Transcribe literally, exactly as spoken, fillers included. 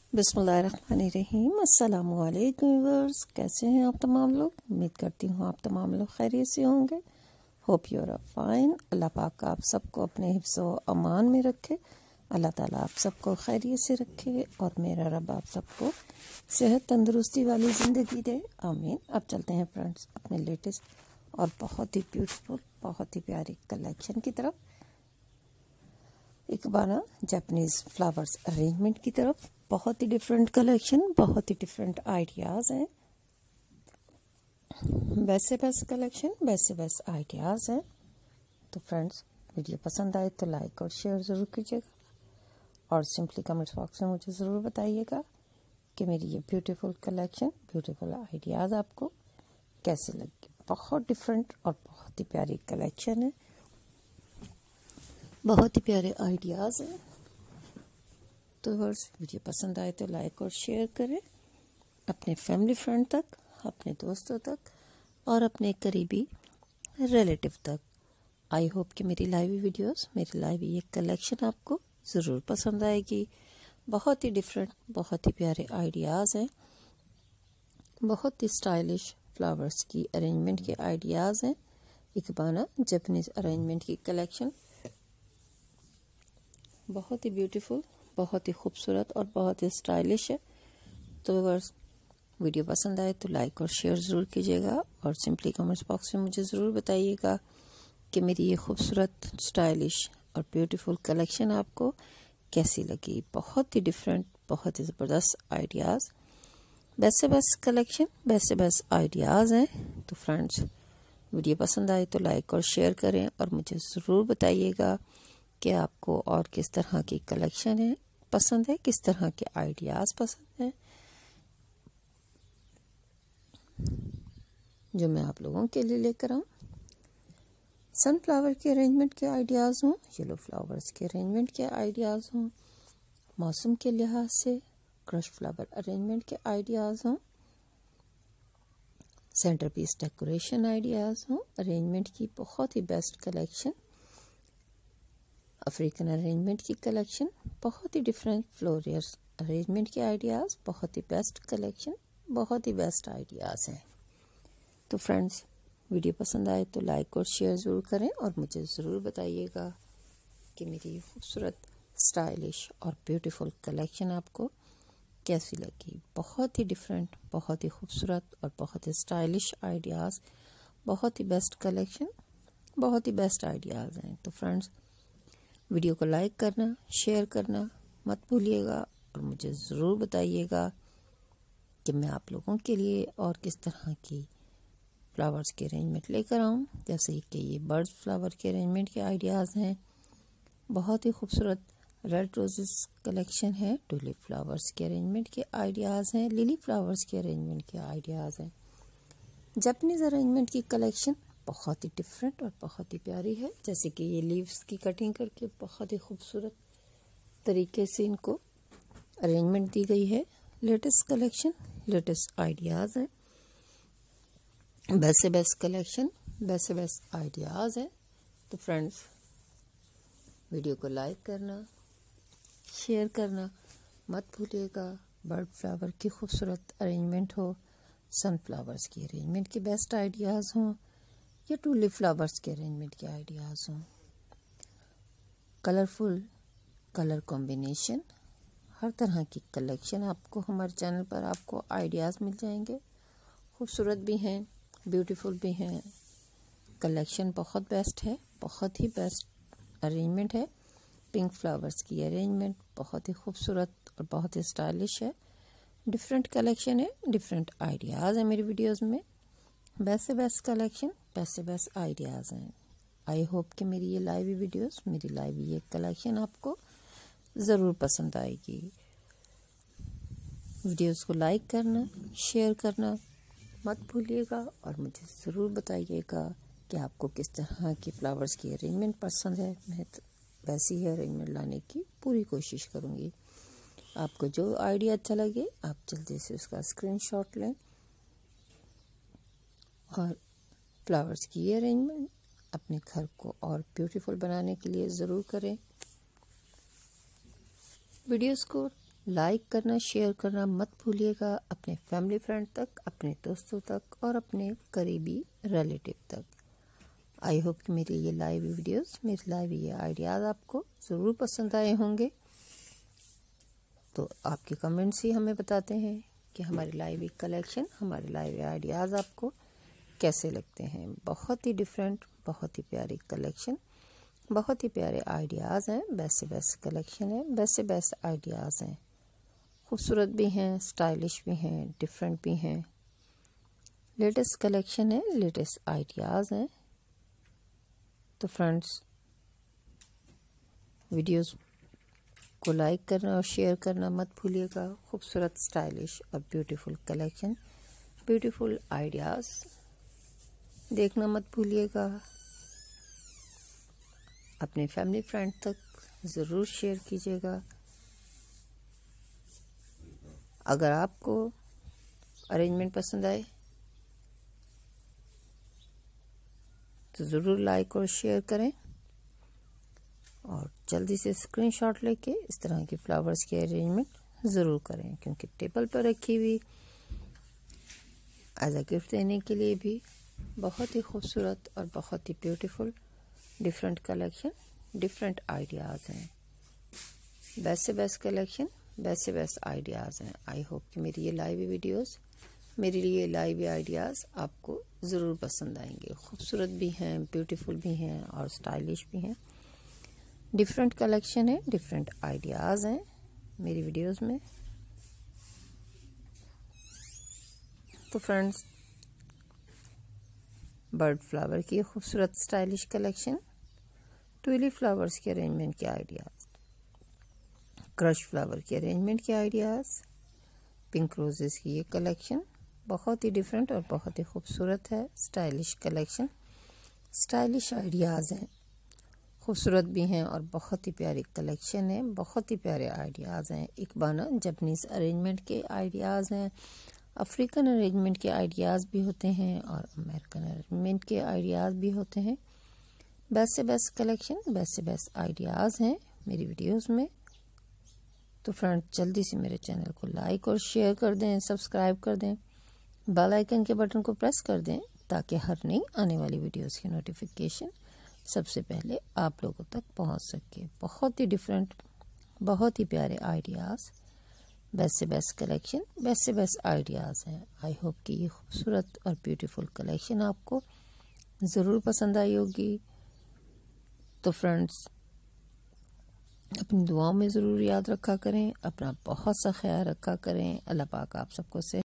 बिस्मिल्लाहिर्रहमानिर्रहीम। अस्सलाम वालेकुम व्यूअर्स, कैसे हैं आप तमाम लोग। उम्मीद करती हूँ आप तमाम लोग खैरियत से होंगे। Hope you are fine. अल्लाह पाक आप सबको अपने हिफ्ज़ व अमान में रखे। अल्लाह ताला आप सबको खैरियत से रखे और मेरा रब आप सबको सेहत तंदुरुस्ती वाली ज़िंदगी दे, आमीन। अब चलते हैं फ्रेंड्स अपने लेटेस्ट और बहुत ही ब्यूटीफुल, बहुत ही प्यारी कलेक्शन की तरफ। इकबाना जापानीज़ फ्लावर्स अरेंजमेंट की तरफ। बहुत ही डिफरेंट कलेक्शन, बहुत ही डिफरेंट आइडियाज़ हैं। बेस्ट से बेस्ट कलेक्शन, बेस्ट से बेस्ट आइडियाज़ हैं। तो फ्रेंड्स, वीडियो पसंद आए तो लाइक और शेयर ज़रूर कीजिएगा और सिंपली कमेंट्स बॉक्स में मुझे ज़रूर बताइएगा कि मेरी ये ब्यूटीफुल कलेक्शन, ब्यूटीफुल आइडियाज़ आपको कैसे लगी। बहुत डिफरेंट और बहुत ही प्यारी कलेक्शन है, बहुत ही प्यारे आइडियाज़ हैं। तो वर्स वीडियो पसंद आए तो लाइक और शेयर करें अपने फैमिली फ्रेंड तक, अपने दोस्तों तक और अपने करीबी रिलेटिव तक। आई होप कि मेरी लाइव वीडियोस, मेरी लाइव ये कलेक्शन आपको ज़रूर पसंद आएगी। बहुत ही डिफरेंट, बहुत ही प्यारे आइडियाज़ हैं, बहुत ही स्टाइलिश फ्लावर्स की अरेंजमेंट के आइडियाज़ हैं। इकबाना जापानीज़ अरेंजमेंट की कलेक्शन बहुत ही ब्यूटीफुल, बहुत ही खूबसूरत और बहुत ही स्टाइलिश है। तो व्यूअर्स, वीडियो पसंद आए तो लाइक और शेयर ज़रूर कीजिएगा और सिंपली कमेंट्स बॉक्स में मुझे ज़रूर बताइएगा कि मेरी ये खूबसूरत, स्टाइलिश और ब्यूटीफुल कलेक्शन आपको कैसी लगी। बहुत ही डिफरेंट, बहुत ही ज़बरदस्त आइडियाज़, बेस्ट से बेस्ट कलेक्शन, बेस्ट से बेस्ट आइडियाज़ हैं। तो फ्रेंड्स, वीडियो पसंद आए तो लाइक और शेयर करें और मुझे ज़रूर बताइएगा कि आपको और किस तरह की कलेक्शन है पसंद है, किस तरह के आइडियाज़ पसंद हैं जो मैं आप लोगों के लिए लेकर आऊँ। सनफ्लावर के अरेंजमेंट के आइडियाज़ हों, येलो फ्लावर्स के अरेंजमेंट के आइडियाज़ हों, मौसम के लिहाज से क्रश फ्लावर अरेंजमेंट के आइडियाज़ हों, सेंटर पीस डेकोरेशन आइडियाज़ हों, अरेंजमेंट की बहुत ही बेस्ट कलेक्शन, अफ्रीकन अरेंजमेंट की कलेक्शन, बहुत ही डिफरेंट फ्लोरियर्स अरेंजमेंट के आइडियाज़, बहुत ही बेस्ट कलेक्शन, बहुत ही बेस्ट आइडियाज़ हैं। तो फ्रेंड्स, वीडियो पसंद आए तो लाइक और शेयर ज़रूर करें और मुझे ज़रूर बताइएगा कि मेरी ये खूबसूरत, स्टाइलिश और ब्यूटीफुल कलेक्शन आपको कैसी लगी। बहुत ही डिफरेंट, बहुत ही खूबसूरत और बहुत ही स्टाइलिश आइडियाज़, बहुत ही बेस्ट कलेक्शन, बहुत ही बेस्ट आइडियाज़ हैं। तो फ्रेंड्स, वीडियो को लाइक करना, शेयर करना मत भूलिएगा और मुझे ज़रूर बताइएगा कि मैं आप लोगों के लिए और किस तरह की फ्लावर्स के अरेंजमेंट लेकर आऊँ। जैसे कि ये बर्ड्स फ्लावर के अरेंजमेंट के आइडियाज़ हैं, बहुत ही खूबसूरत रेड रोजेस कलेक्शन है, टूलिप फ्लावर्स के अरेंजमेंट के आइडियाज़ हैं, लिली फ्लावर्स के अरेंजमेंट के आइडियाज़ हैं। जापानीज़ अरेंजमेंट की कलेक्शन बहुत ही डिफरेंट और बहुत ही प्यारी है। जैसे कि ये लीव्स की कटिंग करके बहुत ही खूबसूरत तरीके से इनको अरेंजमेंट दी गई है। लेटेस्ट कलेक्शन, लेटेस्ट आइडियाज़ हैं, बेस्ट से बेस्ट कलेक्शन, बेस्ट से बेस्ट आइडियाज़ हैं। तो फ्रेंड्स, वीडियो को लाइक करना, शेयर करना मत भूलिएगा। बर्ड फ्लावर की खूबसूरत अरेंजमेंट हो, सनफ्लावर्स की अरेंजमेंट के बेस्ट आइडियाज़ हों या टूलिप फ्लावर्स के अरेंजमेंट के आइडियाज़ हों, कलरफुल कलर कॉम्बिनेशन, हर तरह की कलेक्शन आपको हमारे चैनल पर आपको आइडियाज़ मिल जाएंगे। खूबसूरत भी हैं, ब्यूटीफुल भी हैं। कलेक्शन बहुत बेस्ट है, बहुत ही बेस्ट अरेंजमेंट है। पिंक फ्लावर्स की अरेंजमेंट बहुत ही खूबसूरत और बहुत ही स्टाइलिश है। डिफरेंट कलेक्शन है, डिफरेंट आइडियाज़ हैं मेरी वीडियोस में। बेस्ट से बेस्ट कलेक्शन, बेस्ट से बेस्ट आइडियाज़ हैं। आई होप कि मेरी ये लाइव वीडियोस, मेरी लाइव ये कलेक्शन आपको ज़रूर पसंद आएगी। वीडियोस को लाइक करना, शेयर करना मत भूलिएगा और मुझे ज़रूर बताइएगा कि आपको किस तरह की फ्लावर्स की अरेंजमेंट पसंद है। मैं वैसी ही अरेंजमेंट लाने की पूरी कोशिश करूँगी। आपको जो आइडिया अच्छा लगे आप जल्दी से उसका स्क्रीनशॉट लें और फ्लावर्स की अरेंजमेंट अपने घर को और ब्यूटीफुल बनाने के लिए ज़रूर करें। वीडियोस को लाइक करना, शेयर करना मत भूलिएगा अपने फैमिली फ्रेंड तक, अपने दोस्तों तक और अपने करीबी रिलेटिव तक। आई होप कि मेरी ये लाइव वीडियोस, मेरे लाइव ये आइडियाज़ आपको ज़रूर पसंद आए होंगे। तो आपके कमेंट्स ही हमें बताते हैं कि हमारी लाइव कलेक्शन, हमारे लाइव आइडियाज़ आपको कैसे लगते हैं। बहुत ही डिफरेंट, बहुत ही प्यारी कलेक्शन, बहुत ही प्यारे आइडियाज़ हैं। बेस्ट से बेस्ट कलेक्शन है, बेस्ट से बेस्ट आइडियाज़ हैं। खूबसूरत भी हैं, स्टाइलिश भी हैं, डिफरेंट भी हैं। लेटेस्ट कलेक्शन है, लेटेस्ट आइडियाज़ हैं। तो फ्रेंड्स, वीडियोस को लाइक करना और शेयर करना मत भूलिएगा। खूबसूरत, स्टाइलिश और ब्यूटीफुल कलेक्शन, ब्यूटीफुल आइडियाज़ देखना मत भूलिएगा। अपने फैमिली फ्रेंड तक ज़रूर शेयर कीजिएगा। अगर आपको अरेंजमेंट पसंद आए तो ज़रूर लाइक और शेयर करें और जल्दी से स्क्रीनशॉट लेके इस तरह के फ्लावर्स की अरेंजमेंट ज़रूर करें, क्योंकि टेबल पर रखी हुई एज अ गिफ्ट देने के लिए भी बहुत ही खूबसूरत और बहुत ही beautiful different collection, different ideas हैं। बेस्ट से बेस्ट कलेक्शन, बेस्ट से बेस्ट आइडियाज़ हैं। आई होप कि मेरी ये लाइव वीडियोस, मेरे लिए लाइव आइडियाज़ आपको ज़रूर पसंद आएंगे। खूबसूरत भी हैं, ब्यूटीफुल भी हैं और स्टाइलिश भी हैं। डिफरेंट कलेक्शन है, डिफरेंट आइडियाज़ हैं मेरी वीडियोस में। तो फ्रेंड्स, बर्ड फ्लावर की खूबसूरत स्टाइलिश कलेक्शन, ट्यूलिप फ्लावर्स के अरेंजमेंट के आइडियाज़, क्रश फ्लावर के अरेंजमेंट के आइडियाज़, पिंक रोजेस की ये कलेक्शन बहुत ही डिफरेंट और बहुत ही खूबसूरत है। स्टाइलिश कलेक्शन, स्टाइलिश आइडियाज़ हैं, खूबसूरत भी हैं और बहुत ही प्यारी कलेक्शन है, बहुत ही प्यारे आइडियाज़ हैं। इकबाना जापानीज़ अरेंजमेंट के आइडियाज़ हैं, अफ्रीकन अरेंजमेंट के आइडियाज़ भी होते हैं और अमेरिकन अरेंजमेंट के आइडियाज़ भी होते हैं। बेस्ट से बेस्ट कलेक्शन, बेस्ट से बेस्ट आइडियाज़ हैं मेरी वीडियोस में। तो फ्रेंड, जल्दी से मेरे चैनल को लाइक और शेयर कर दें, सब्सक्राइब कर दें, बेल आइकन के बटन को प्रेस कर दें ताकि हर नई आने वाली वीडियोस की नोटिफिकेशन सबसे पहले आप लोगों तक पहुंच सके। बहुत ही डिफरेंट, बहुत ही प्यारे आइडियाज़, बेस्ट से बेस्ट कलेक्शन, बेस्ट से बेस्ट आइडियाज़ हैं। आई होप कि ये खूबसूरत और ब्यूटीफुल कलेक्शन आपको ज़रूर पसंद आई होगी। तो फ्रेंड्स, अपनी दुआओं में ज़रूर याद रखा करें, अपना बहुत सा ख्याल रखा करें। अल्लाह पाक आप सबको से